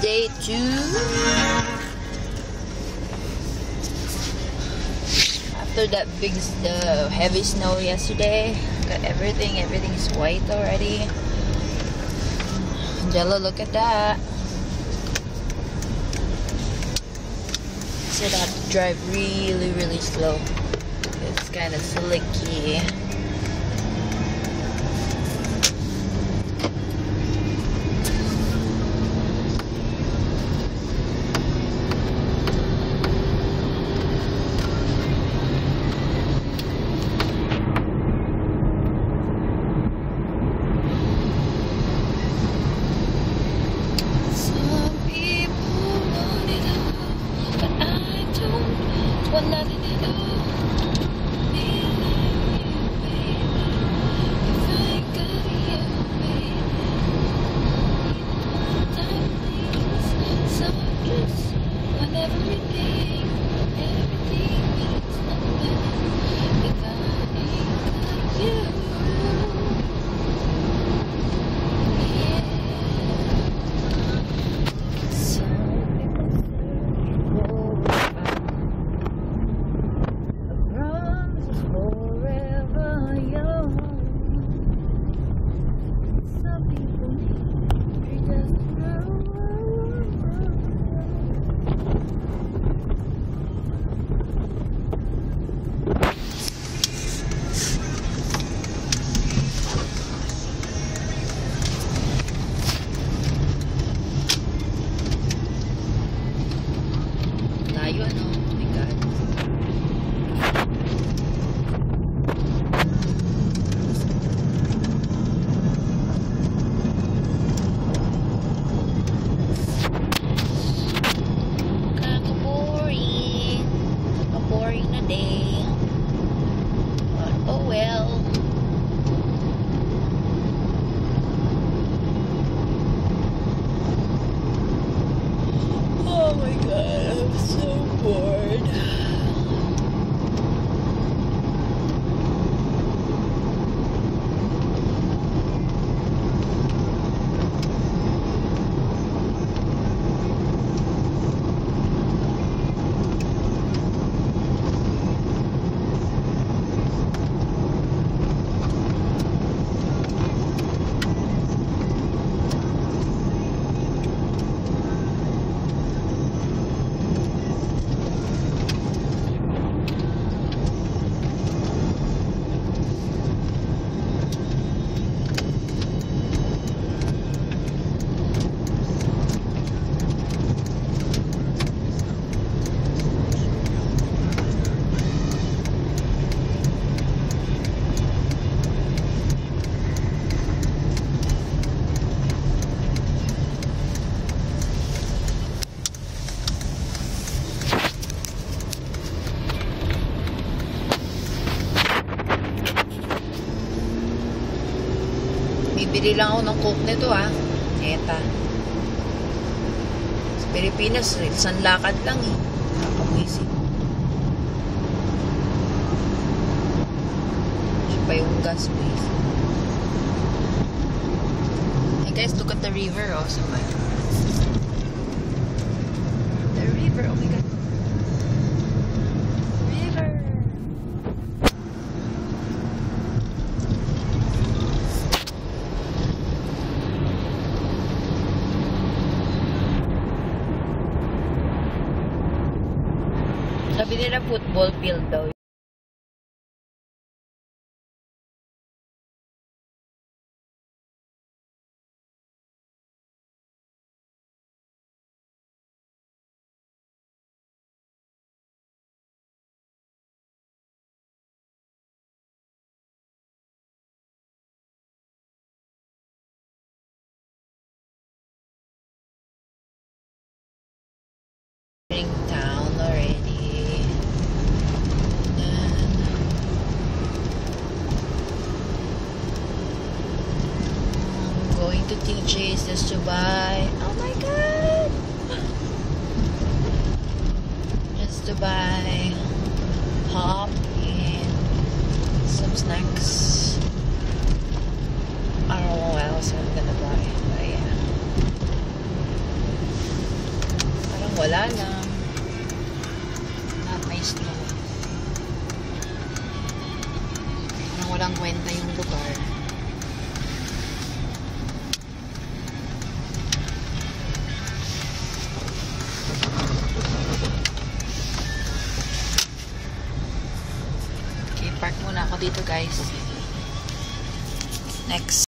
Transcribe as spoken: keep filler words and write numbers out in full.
Day two. After that big, the heavy snow yesterday, got everything. Everything's white already. Jello, look at that. So I have to drive really, really slow. It's kind of slicky. Bili lang ako ng coke nito ah. Eta. Sa Pilipinas, isang lakad lang eh. Nakakabuisip. Siya pa yung gas please. Hey guys, look at the river oh. So, the river, oh my god. Sabi nila football field daw. Town already. I'm going to T J's just to buy. Oh my god! Just to buy pop and some snacks. I don't know what else I'm gonna buy, but yeah. Wala lang. Not may snow. Parang walang kwenta yung lugar. Okay, park muna ako dito guys. Next.